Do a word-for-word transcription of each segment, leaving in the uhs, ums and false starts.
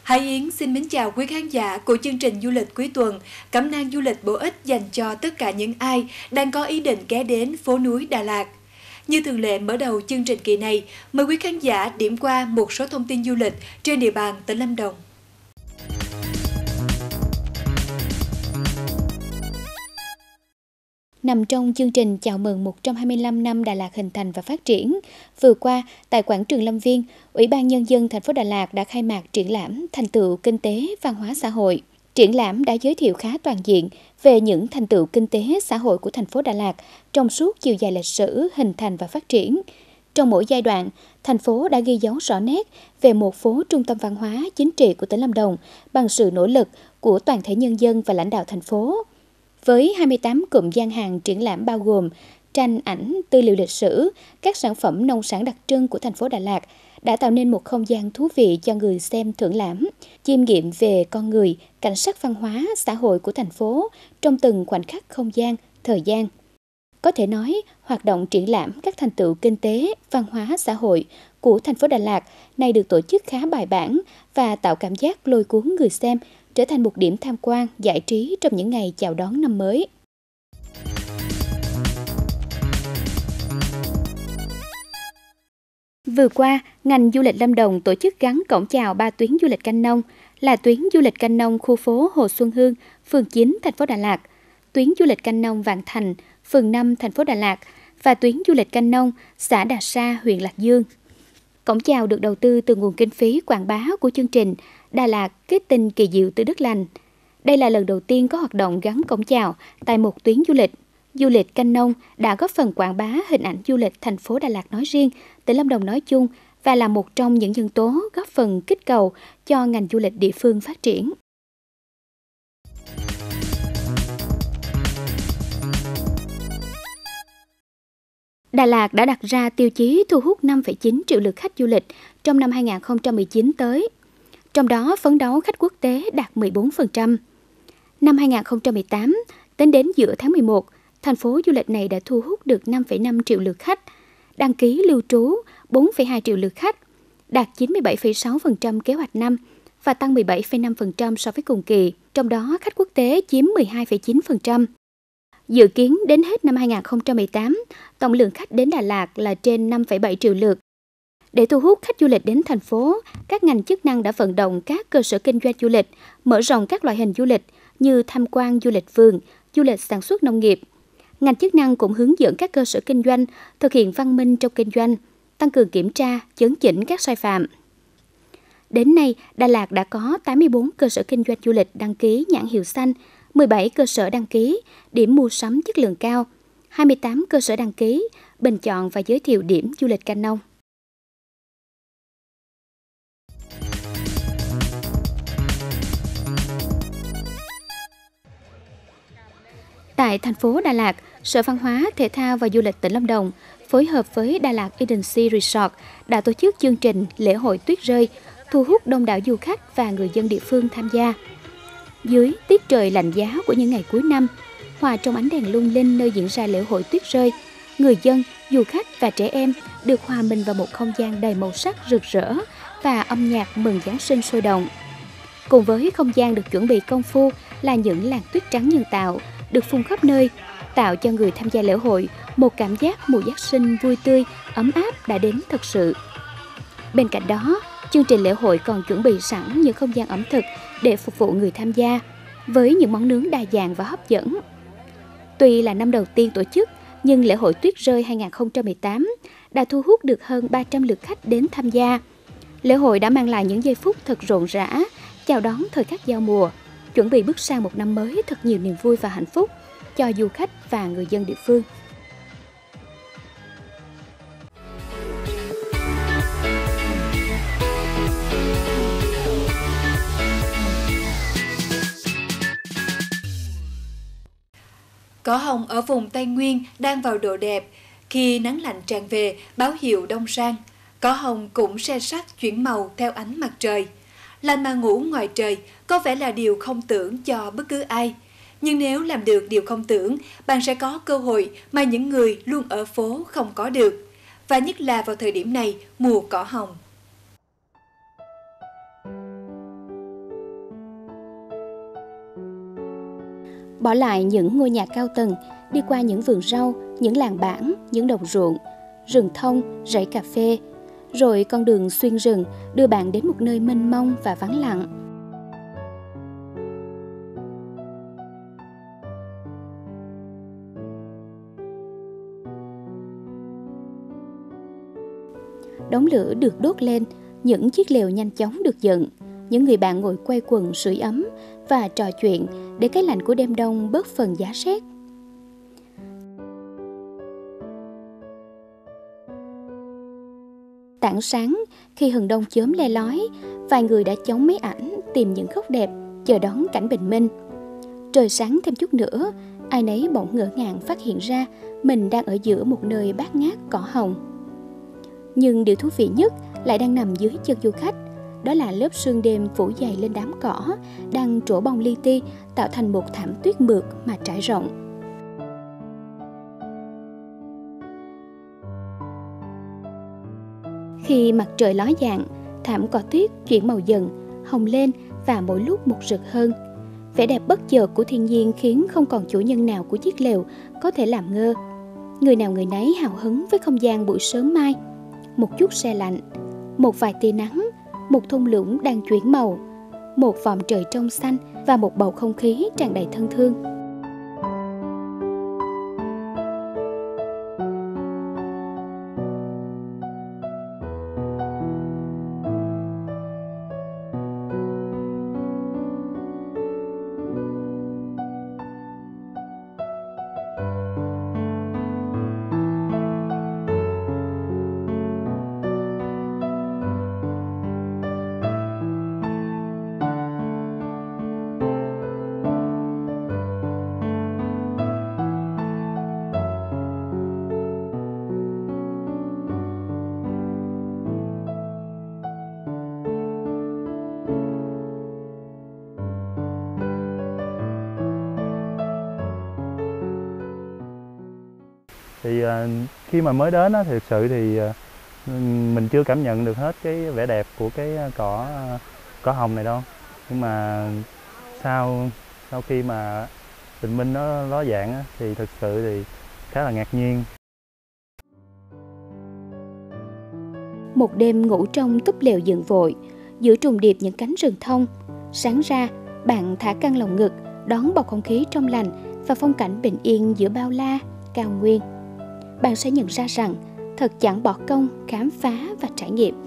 Hải Yến xin mến chào quý khán giả của chương trình du lịch cuối tuần, cẩm nang du lịch bổ ích dành cho tất cả những ai đang có ý định ghé đến phố núi Đà Lạt. Như thường lệ mở đầu chương trình kỳ này, mời quý khán giả điểm qua một số thông tin du lịch trên địa bàn tỉnh Lâm Đồng. Nằm trong chương trình chào mừng một trăm hai mươi lăm năm Đà Lạt hình thành và phát triển, vừa qua tại quảng trường Lâm Viên, Ủy ban Nhân dân thành phố Đà Lạt đã khai mạc triển lãm thành tựu kinh tế văn hóa xã hội. Triển lãm đã giới thiệu khá toàn diện về những thành tựu kinh tế xã hội của thành phố Đà Lạt trong suốt chiều dài lịch sử hình thành và phát triển. Trong mỗi giai đoạn, thành phố đã ghi dấu rõ nét về một phố trung tâm văn hóa chính trị của tỉnh Lâm Đồng bằng sự nỗ lực của toàn thể nhân dân và lãnh đạo thành phố. Với hai mươi tám cụm gian hàng triển lãm bao gồm tranh, ảnh, tư liệu lịch sử, các sản phẩm nông sản đặc trưng của thành phố Đà Lạt đã tạo nên một không gian thú vị cho người xem thưởng lãm, chiêm nghiệm về con người, cảnh sắc văn hóa, xã hội của thành phố trong từng khoảnh khắc không gian, thời gian. Có thể nói, hoạt động triển lãm các thành tựu kinh tế, văn hóa, xã hội của thành phố Đà Lạt này được tổ chức khá bài bản và tạo cảm giác lôi cuốn người xem, trở thành một điểm tham quan, giải trí trong những ngày chào đón năm mới. Vừa qua, ngành du lịch Lâm Đồng tổ chức gắn cổng chào ba tuyến du lịch canh nông là tuyến du lịch canh nông khu phố Hồ Xuân Hương, phường chín, thành phố Đà Lạt, tuyến du lịch canh nông Vạn Thành, phường năm, thành phố Đà Lạt và tuyến du lịch canh nông xã Đà Sa, huyện Lạc Dương. Cổng chào được đầu tư từ nguồn kinh phí quảng bá của chương trình Đà Lạt kết tinh kỳ diệu từ đất lành. Đây là lần đầu tiên có hoạt động gắn cổng chào tại một tuyến du lịch. Du lịch canh nông đã góp phần quảng bá hình ảnh du lịch thành phố Đà Lạt nói riêng, tỉnh Lâm Đồng nói chung và là một trong những nhân tố góp phần kích cầu cho ngành du lịch địa phương phát triển. Đà Lạt đã đặt ra tiêu chí thu hút năm phẩy chín triệu lượt khách du lịch trong năm hai nghìn không trăm mười chín tới. Trong đó, phấn đấu khách quốc tế đạt mười bốn phần trăm. Năm hai nghìn không trăm mười tám, tính đến giữa tháng mười một, thành phố du lịch này đã thu hút được năm phẩy năm triệu lượt khách, đăng ký lưu trú bốn phẩy hai triệu lượt khách, đạt chín mươi bảy phẩy sáu phần trăm kế hoạch năm và tăng mười bảy phẩy năm phần trăm so với cùng kỳ, trong đó khách quốc tế chiếm mười hai phẩy chín phần trăm. Dự kiến đến hết năm hai nghìn không trăm mười tám, tổng lượng khách đến Đà Lạt là trên năm phẩy bảy triệu lượt. Để thu hút khách du lịch đến thành phố, các ngành chức năng đã vận động các cơ sở kinh doanh du lịch, mở rộng các loại hình du lịch như tham quan du lịch vườn, du lịch sản xuất nông nghiệp. Ngành chức năng cũng hướng dẫn các cơ sở kinh doanh thực hiện văn minh trong kinh doanh, tăng cường kiểm tra, chấn chỉnh các sai phạm. Đến nay, Đà Lạt đã có tám mươi bốn cơ sở kinh doanh du lịch đăng ký nhãn hiệu xanh, mười bảy cơ sở đăng ký điểm mua sắm chất lượng cao, hai mươi tám cơ sở đăng ký bình chọn và giới thiệu điểm du lịch canh nông. Tại thành phố Đà Lạt, Sở Văn hóa, Thể thao và Du lịch tỉnh Lâm Đồng phối hợp với Đà Lạt Eden Sea Resort đã tổ chức chương trình lễ hội tuyết rơi, thu hút đông đảo du khách và người dân địa phương tham gia. Dưới tiết trời lạnh giá của những ngày cuối năm, hòa trong ánh đèn lung linh nơi diễn ra lễ hội tuyết rơi, người dân, du khách và trẻ em được hòa mình vào một không gian đầy màu sắc rực rỡ và âm nhạc mừng Giáng sinh sôi động. Cùng với không gian được chuẩn bị công phu là những làn tuyết trắng nhân tạo được phun khắp nơi, tạo cho người tham gia lễ hội một cảm giác mùa Giáng sinh vui tươi, ấm áp đã đến thật sự. Bên cạnh đó, chương trình lễ hội còn chuẩn bị sẵn những không gian ẩm thực để phục vụ người tham gia, với những món nướng đa dạng và hấp dẫn. Tuy là năm đầu tiên tổ chức, nhưng lễ hội tuyết rơi hai nghìn không trăm mười tám đã thu hút được hơn ba trăm lượt khách đến tham gia. Lễ hội đã mang lại những giây phút thật rộn rã, chào đón thời khắc giao mùa, chuẩn bị bước sang một năm mới thật nhiều niềm vui và hạnh phúc cho du khách và người dân địa phương. Cỏ hồng ở vùng Tây Nguyên đang vào độ đẹp. Khi nắng lạnh tràn về, báo hiệu đông sang, cỏ hồng cũng se sắc chuyển màu theo ánh mặt trời. Lạnh mà ngủ ngoài trời có vẻ là điều không tưởng cho bất cứ ai. Nhưng nếu làm được điều không tưởng, bạn sẽ có cơ hội mà những người luôn ở phố không có được. Và nhất là vào thời điểm này, mùa cỏ hồng. bỏ lại những ngôi nhà cao tầng, đi qua những vườn rau, những làng bản, những đồng ruộng, rừng thông, rẫy cà phê, rồi con đường xuyên rừng đưa bạn đến một nơi mênh mông và vắng lặng. Đống lửa được đốt lên, những chiếc lều nhanh chóng được dựng, những người bạn ngồi quây quần sưởi ấm và trò chuyện để cái lạnh của đêm đông bớt phần giá rét. Tảng sáng, khi hừng đông chớm le lói, vài người đã chống máy ảnh tìm những góc đẹp, chờ đón cảnh bình minh. Trời sáng thêm chút nữa, ai nấy bỗng ngỡ ngàng phát hiện ra mình đang ở giữa một nơi bát ngát cỏ hồng. Nhưng điều thú vị nhất lại đang nằm dưới chân du khách, đó là lớp sương đêm phủ dày lên đám cỏ, đang trổ bông li ti tạo thành một thảm tuyết mượt mà trải rộng. Khi mặt trời ló dạng, thảm cỏ tuyết chuyển màu dần, hồng lên và mỗi lúc một rực hơn. Vẻ đẹp bất chợt của thiên nhiên khiến không còn chủ nhân nào của chiếc lều có thể làm ngơ. Người nào người nấy hào hứng với không gian buổi sớm mai. Một chút se lạnh, một vài tia nắng, một thung lũng đang chuyển màu, một vòm trời trong xanh và một bầu không khí tràn đầy thân thương. Thì uh, khi mà mới đến á, thì thực sự thì uh, mình chưa cảm nhận được hết cái vẻ đẹp của cái cỏ uh, cỏ hồng này đâu. Nhưng mà sau sau khi mà bình minh nó ló dạng á, thì thực sự thì khá là ngạc nhiên. Một đêm ngủ trong túp lều dựng vội, giữa trùng điệp những cánh rừng thông. Sáng ra, bạn thả căng lòng ngực, đón bầu không khí trong lành và phong cảnh bình yên giữa bao la, cao nguyên. Bạn sẽ nhận ra rằng thật chẳng bỏ công khám phá và trải nghiệm.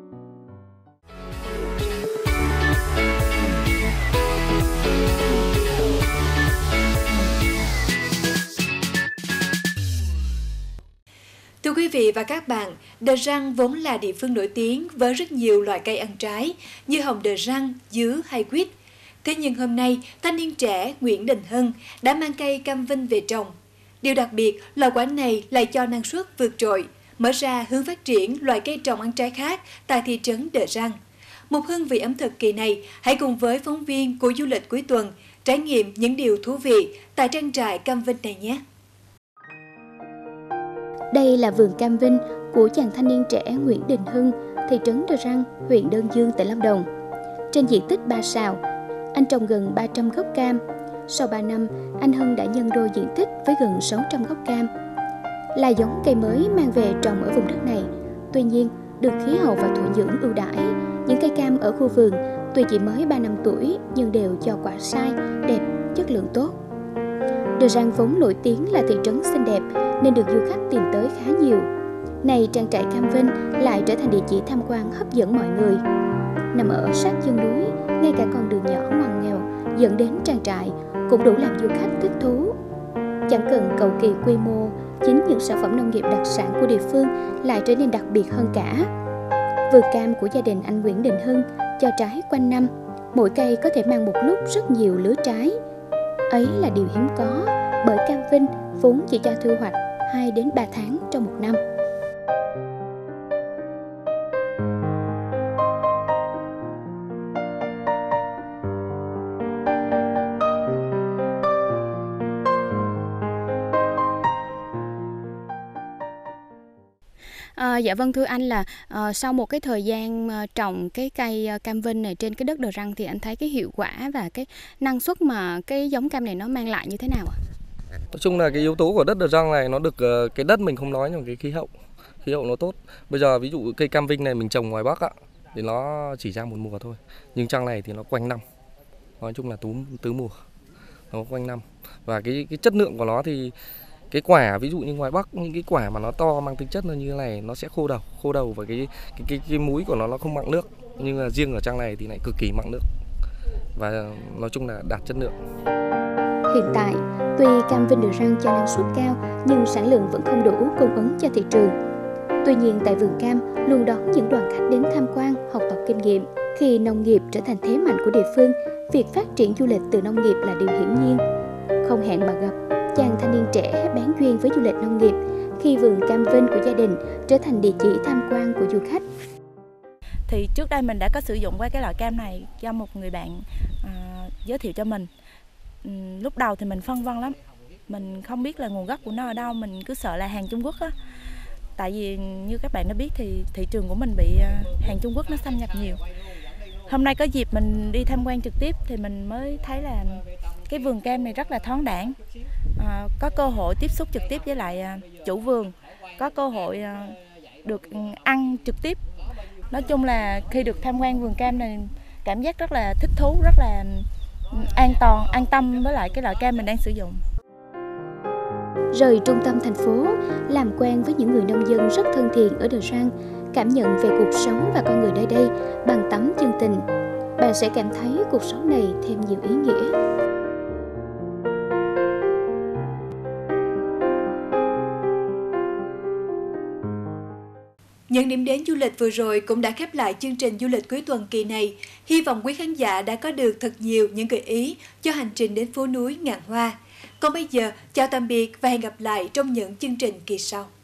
Thưa quý vị và các bạn, Đờ Răng vốn là địa phương nổi tiếng với rất nhiều loại cây ăn trái như hồng đờ răng, dứa hay quýt. Thế nhưng hôm nay, thanh niên trẻ Nguyễn Đình Hưng đã mang cây cam vinh về trồng. Điều đặc biệt, loại quả này lại cho năng suất vượt trội, mở ra hướng phát triển loại cây trồng ăn trái khác tại thị trấn Đờ Răng. Một hương vị ẩm thực kỳ này, hãy cùng với phóng viên của du lịch cuối tuần trải nghiệm những điều thú vị tại trang trại cam vinh này nhé. Đây là vườn cam vinh của chàng thanh niên trẻ Nguyễn Đình Hưng, thị trấn Đờ Răng, huyện Đơn Dương, tỉnh Lâm Đồng. Trên diện tích ba sào, anh trồng gần ba trăm gốc cam. Sau ba năm, anh Hưng đã nhân đôi diện tích với gần sáu trăm gốc cam. Là giống cây mới mang về trồng ở vùng đất này. Tuy nhiên, được khí hậu và thổ nhưỡng ưu đãi, những cây cam ở khu vườn tuy chỉ mới ba năm tuổi nhưng đều cho quả sai, đẹp, chất lượng tốt. Đờ Răng vốn nổi tiếng là thị trấn xinh đẹp nên được du khách tìm tới khá nhiều. Này, trang trại cam vinh lại trở thành địa chỉ tham quan hấp dẫn mọi người. Nằm ở sát chân núi, ngay cả con đường nhỏ ngoằn nghèo dẫn đến trang trại cũng đủ làm du khách thích thú. Chẳng cần cầu kỳ quy mô, chính những sản phẩm nông nghiệp đặc sản của địa phương lại trở nên đặc biệt hơn cả. Vườn cam của gia đình anh Nguyễn Đình Hưng cho trái quanh năm, mỗi cây có thể mang một lúc rất nhiều lứa trái. Ấy là điều hiếm có, bởi cam vinh vốn chỉ cho thu hoạch hai đến ba tháng trong một năm. À, dạ vâng thưa anh là uh, sau một cái thời gian uh, trồng cái cây uh, cam Vinh này trên cái đất Đờ Răng thì anh thấy cái hiệu quả và cái năng suất mà cái giống cam này nó mang lại như thế nào ạ? Nói chung là cái yếu tố của đất Đờ Răng này nó được uh, cái đất mình không nói nhưng cái khí hậu khí hậu nó tốt. Bây giờ ví dụ cây cam Vinh này mình trồng ngoài Bắc ạ thì nó chỉ ra một mùa thôi, nhưng trang này thì nó quanh năm, nói chung là tú tứ mùa, nó quanh năm. Và cái cái chất lượng của nó thì cái quả ví dụ như ngoài Bắc những cái quả mà nó to mang tính chất là như thế này nó sẽ khô đầu khô đầu và cái cái cái, cái múi của nó nó không mặn nước, nhưng mà riêng ở trang này thì lại cực kỳ mặn nước và nói chung là đạt chất lượng. Hiện tại tuy cam Vinh Đờ Răng cho năng suất cao nhưng sản lượng vẫn không đủ cung ứng cho thị trường. Tuy nhiên tại vườn cam luôn đón những đoàn khách đến tham quan, học tập kinh nghiệm. Khi nông nghiệp trở thành thế mạnh của địa phương, việc phát triển du lịch từ nông nghiệp là điều hiển nhiên. Không hẹn mà gặp, chàng thanh niên trẻ bén duyên với du lịch nông nghiệp khi vườn cam Vinh của gia đình trở thành địa chỉ tham quan của du khách. Thì trước đây mình đã có sử dụng qua cái loại cam này do một người bạn uh, giới thiệu cho mình. Um, lúc đầu thì mình phân vân lắm, mình không biết là nguồn gốc của nó ở đâu, mình cứ sợ là hàng Trung Quốc á. Tại vì như các bạn đã biết thì thị trường của mình bị uh, hàng Trung Quốc nó xâm nhập nhiều. Hôm nay có dịp mình đi tham quan trực tiếp thì mình mới thấy là cái vườn cam này rất là thoáng đãng, à, có cơ hội tiếp xúc trực tiếp với lại à, chủ vườn, có cơ hội à, được ăn trực tiếp. Nói chung là khi được tham quan vườn cam này cảm giác rất là thích thú, rất là an toàn, an tâm với lại cái loại cam mình đang sử dụng. Rời trung tâm thành phố, làm quen với những người nông dân rất thân thiện ở Đờ Răng, cảm nhận về cuộc sống và con người nơi đây bằng tấm chân tình, bạn sẽ cảm thấy cuộc sống này thêm nhiều ý nghĩa. Những điểm đến du lịch vừa rồi cũng đã khép lại chương trình du lịch cuối tuần kỳ này. Hy vọng quý khán giả đã có được thật nhiều những gợi ý cho hành trình đến phố núi ngàn hoa. Còn bây giờ, chào tạm biệt và hẹn gặp lại trong những chương trình kỳ sau.